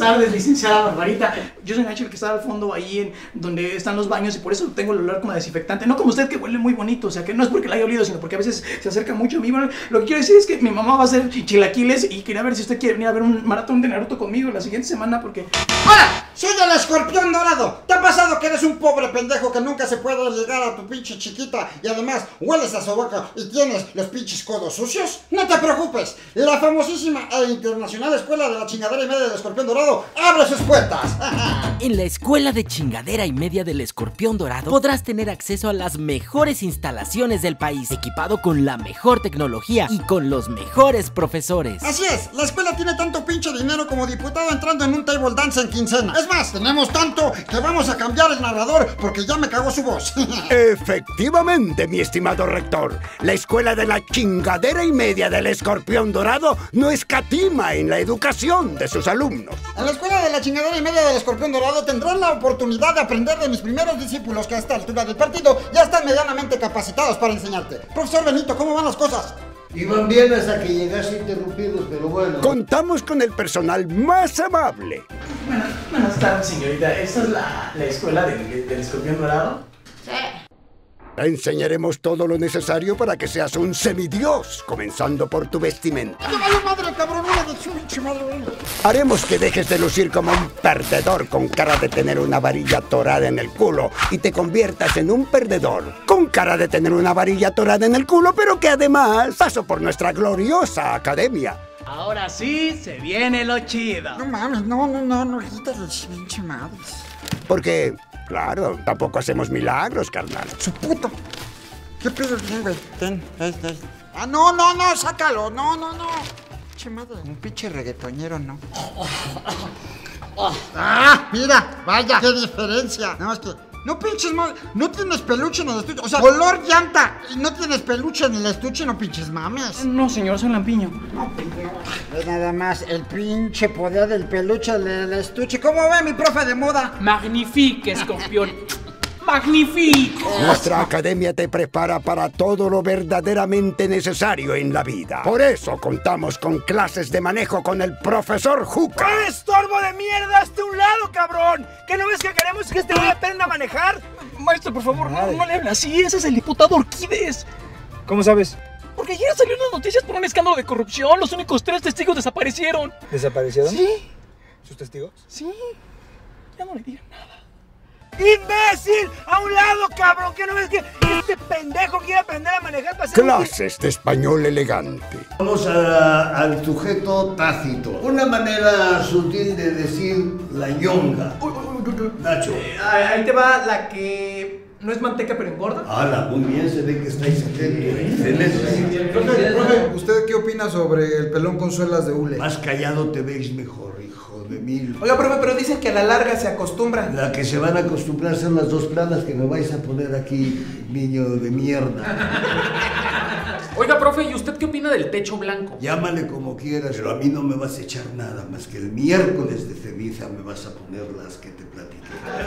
tardes, licenciada Barbarita. Yo soy Nacho, el que está al fondo ahí en donde están los baños y por eso tengo el olor como desinfectante. No como usted que huele muy bonito, o sea que no es porque la haya olido, sino porque a veces se acerca mucho a mí. Bueno, lo que quiero decir es que mi mamá va a hacer chilaquiles y quería ver si usted quiere venir a ver un maratón de Naruto conmigo la siguiente semana porque... ¡Hola! Soy el Escorpión Dorado. ¿Te ha pasado que eres un pobre pendejo que nunca se puede ligar a tu pinche chiquita y además hueles a sobaco y tienes los pinches codos sucios? No te preocupes, la famosísima e internacional Escuela de la Chingadera y Media del Escorpión Dorado abre sus puertas. En la Escuela de Chingadera y Media del Escorpión Dorado podrás tener acceso a las mejores instalaciones del país, equipado con la mejor tecnología y con los mejores profesores. Así es, la escuela tiene tanto pinche dinero como diputado entrando en un table dance en quincena. Es más, tenemos tanto que vamos a cambiar el narrador porque ya me cagó su voz. Efectivamente, mi estimado rector, la Escuela de la Chingadera y Media del Escorpión Dorado no escatima en la educación de sus alumnos. En la Escuela de la Chingadera y Media del Escorpión Dorado tendrán la oportunidad de aprender de mis primeros discípulos que a esta altura del partido ya están medianamente capacitados para enseñarte. Profesor Benito, ¿cómo van las cosas? Iban bien hasta que llegaste interrumpidos, pero bueno. Contamos con el personal más amable. Buenas tardes, señorita. ¿Esta es la escuela del Escorpión Dorado? Sí. Te enseñaremos todo lo necesario para que seas un semidios, comenzando por tu vestimenta. ¡Qué vale madre, cabrón! ¡Una de su pinche madre! Haremos que dejes de lucir como un perdedor con cara de tener una varilla atorada en el culo y te conviertas en un perdedor con cara de tener una varilla atorada en el culo, pero que además pasó por nuestra gloriosa academia. Ahora sí, se viene lo chido. No mames, no quitas el pinche madre. Porque, claro, tampoco hacemos milagros, carnal. Su puto. ¿Qué pedo bien, güey? Ten. Ah, no, sácalo. No. Pinche madre. Un pinche reggaetonero, no. Ah, mira, vaya, qué diferencia. Nada más que, no pinches mames, no tienes peluche en el estuche. O sea, color llanta y no tienes peluche en el estuche, no pinches mames. No, señor, soy lampiño. No, es nada más el pinche poder del peluche del estuche. ¿Cómo ve mi profe de moda? Magnifique, Escorpión. ¡Magnifique! Nuestra academia te prepara para todo lo verdaderamente necesario en la vida. Por eso contamos con clases de manejo con el profesor Juca. ¡Qué estorbo de mierda! ¡Hazte un lado, cabrón! ¿Qué no ves que queremos que este güey aprenda a manejar? Maestro, por favor, no le hable así. Ese es el diputado Orquídez. ¿Cómo sabes? Porque ayer salió en las noticias por un escándalo de corrupción. Los únicos 3 testigos desaparecieron. ¿Desaparecieron? Sí. ¿Sus testigos? Sí. Ya no le digan nada. ¡Imbécil! ¡A un lado, cabrón! ¿Qué no ves que este pendejo quiere aprender a manejar para ser Clases de español elegante. Vamos al sujeto tácito. Una manera sutil de decir la ñonga. Nacho. Ahí te va la que no es manteca pero engorda. Hala, muy bien, se ve que estáis atentos. Excelente. Profe, ¿usted qué opina sobre el pelón con suelas de hule? Más callado te veis mejor, hijo de mil. Oiga, profe, pero dicen que a la larga se acostumbra. La que se van a acostumbrar son las 2 planas que me vais a poner aquí, niño de mierda. Oiga, profe, ¿y usted qué opina del techo blanco? Llámale como quieras, pero a mí no me vas a echar nada más que el miércoles de ceniza me vas a poner las que te platiqué.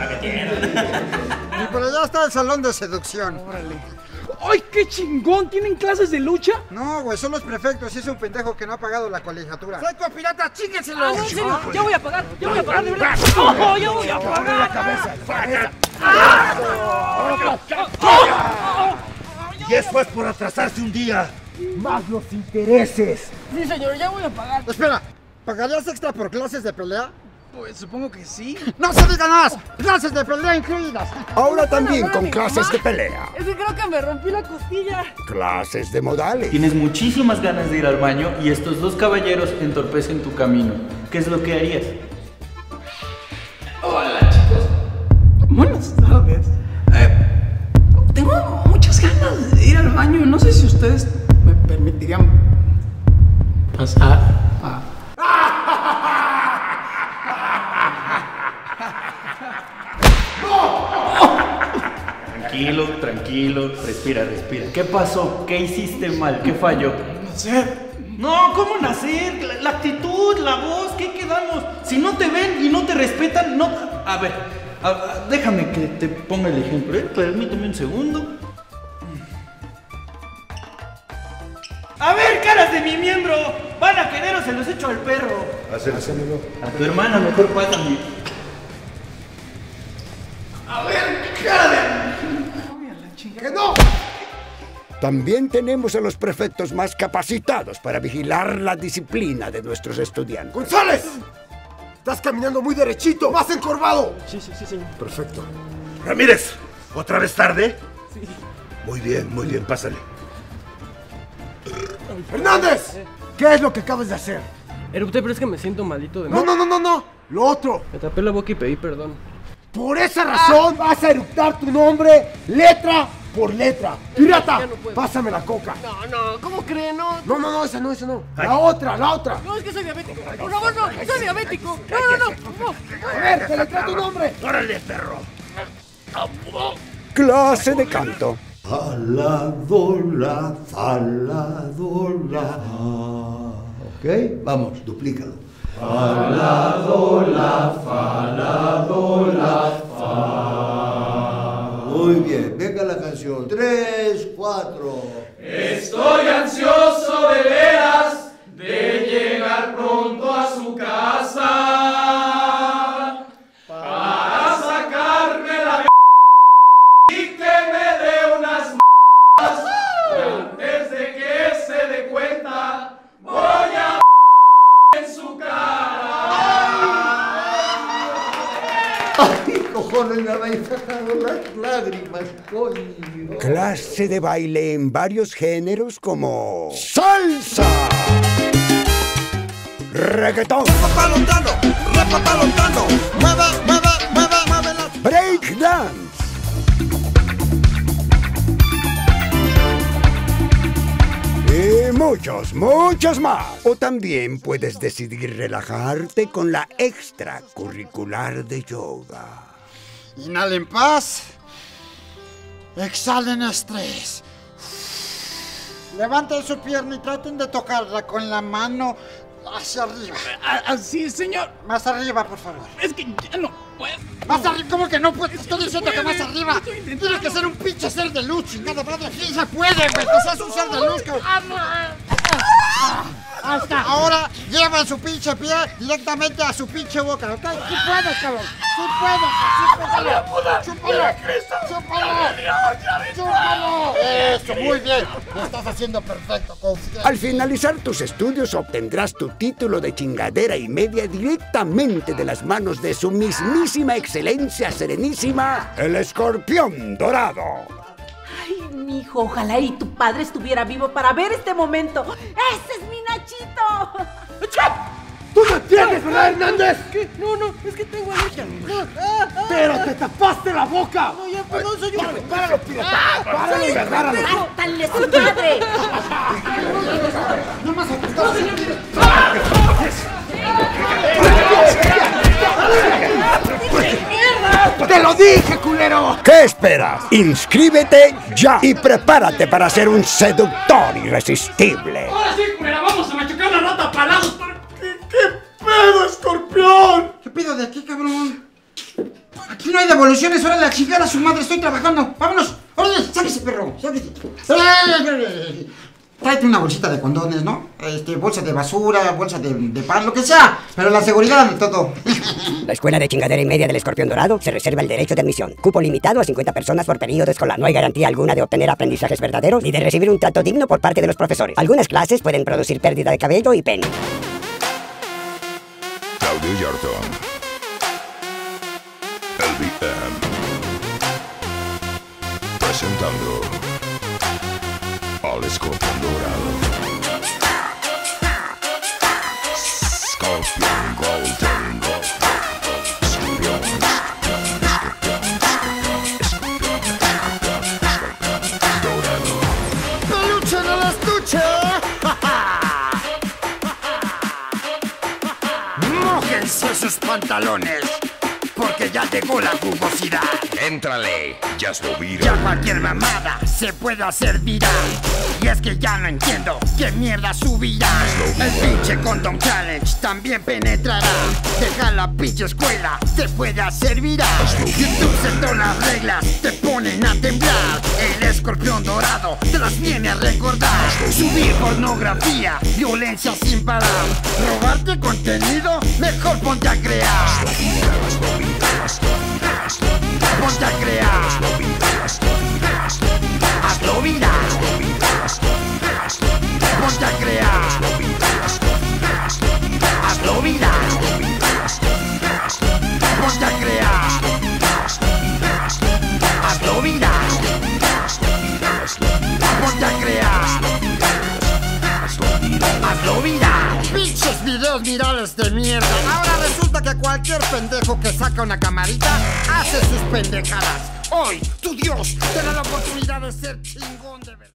Y por allá está el salón de seducción. ¡Ay, qué chingón! ¿Tienen clases de lucha? No, güey, son los prefectos y es un pendejo que no ha pagado la colegiatura. ¡Psycho pirata, chíquenselo! Ah, no, en serio, ya voy a pagar, de verdad. ¡Oh, ya voy a pagar! Y eso es por atrasarse un día. más los intereses! Sí, señor, ya voy a pagar. Espera, ¿pagarías extra por clases de pelea? Pues supongo que sí. ¡No se diga más! ¡Clases de pelea incluidas! Ahora también con clases de pelea. Es que creo que me rompí la costilla. Clases de modales. Tienes muchísimas ganas de ir al baño y estos 2 caballeros entorpecen tu camino. ¿Qué es lo que harías? Hola, chicos. Buenas tardes. Tengo muchas ganas de ir al baño. No sé si ustedes me permitirían pasar a... Tranquilo, respira. ¿Qué pasó? ¿Qué hiciste mal? ¿Qué falló? Nacer. No, ¿cómo nacer? La actitud, la voz, ¿qué quedamos? Si no te ven y no te respetan, no... A ver, déjame que te ponga el ejemplo, ¿eh? Permíteme un segundo. A ver, caras de mi miembro. ¿Van a querer o se los echo al perro? Hacémelo. A tu hermana mejor pásame. A ver, cara de... ¡Que no! También tenemos a los prefectos más capacitados para vigilar la disciplina de nuestros estudiantes. ¡González! Estás caminando muy derechito, más encorvado. Sí, señor. Perfecto. Ramírez, ¿otra vez tarde? Sí. Muy bien, pásale. ¡Hernández! ¿Qué es lo que acabas de hacer? Erupté, pero es que me siento malito de No. Lo otro. Me tapé la boca y pedí perdón. Por esa razón vas a eructar tu nombre letra por letra. ¡Pirata! Ya no puedo. Pásame la coca. No, ¿cómo creen? No, No, esa no. La otra. no, es que soy diabético. Por favor, no, soy diabético. No. A ver, te letra tu nombre. ¡Órale, perro! Clase de canto. Faladola. Ok, vamos, duplícalo. Faladola. Muy bien, venga la canción. 3, 4. Estoy ansioso de veras de llegar pronto a su casa para sacarme la y que me dé unas antes de que se dé cuenta voy a en su cara. ¡Ay, cojones, me habéis sacado las lágrimas, coño! Clase de baile en varios géneros como salsa, reggaetón, Repapalotando, mueve la... break dance, y muchos más. O también puedes decidir relajarte con la extracurricular de yoga. Inhalen paz. Exhalen estrés. Levanten su pierna y traten de tocarla con la mano hacia arriba. Así, señor. Más arriba, por favor. Es que ya no puedo. Más arriba, ¿cómo que no puedes? Estoy diciendo que más arriba. Estoy intentando. Tienes que ser un pinche ser de luz, chingada madre. Sí se puede, güey. Que seas un ser de luz, cabrón. Hasta ahora lleva su pinche pie directamente a su pinche boca, ¿ok? Sí puedes, cabrón. Sí puedes. Chúpalo. Eso, muy bien. Lo estás haciendo perfecto, confía. Al finalizar tus estudios obtendrás tu título de chingadera y media directamente de las manos de su mismísima excelencia serenísima, el Escorpión Dorado. Ay, mijo, ojalá y tu padre estuviera vivo para ver este momento. ¡Ese es mi Nachito! ¡Tú me entiendes, verdad, Hernández! ¿Qué? No, es que tengo alergia. ¡Pero te tapaste la boca! No, ya, perdón, soy un... ¡Páralo, pirata! ¡Páralo y agárralo! ¡Mátale su padre! No más ¡Te lo dije, culero! ¿Qué esperas? Inscríbete ya y prepárate para ser un seductor irresistible. Ahora sí, culera, vamos a machucar la rata palados. ¿Qué pedo, Escorpión? ¿Qué pido de aquí, cabrón? Aquí no hay devoluciones, órale a chingar a su madre, estoy trabajando. ¡Vámonos! ¡Órale! ¡Sáquese, perro! ¡Sáquese! Tráete una bolsita de condones, ¿no? Bolsa de basura, bolsa de pan, lo que sea. Pero la seguridad ante todo. La Escuela de Chingadera y Media del Escorpión Dorado se reserva el derecho de admisión. Cupo limitado a 50 personas por periodo escolar. No hay garantía alguna de obtener aprendizajes verdaderos ni de recibir un trato digno por parte de los profesores. Algunas clases pueden producir pérdida de cabello y pene. Claudio Yarton, LBM, presentando al Escorpión Dorado. Scorpion Golden ¡Peluche en el estuche! ¡Mójense sus pantalones! Porque ya llegó la jugosidad. Éntrale, ya es Ya viral. cualquier mamada se puede hacer viral. Y es que ya no entiendo qué mierda subirá. El pinche Condom Challenge también penetrará. Deja la pinche escuela, te puede hacer viral. YouTube sentó las reglas, te ponen a temblar. El escorpión dorado te las viene a recordar. Subir pornografía, violencia sin parar. Robarte contenido, mejor ponte a crear. Ponte a crear. Hazlo vida. Ponte a crear. Hazlo vida. Ponte a crear. Hazlo vida. Ponte a crear. Hazlo vida. Pinches videos virales de mierda. Ahora resulta que cualquier pendejo que saca una camarita hace sus pendejadas. Hoy, tu Dios te da la oportunidad de ser chingón de...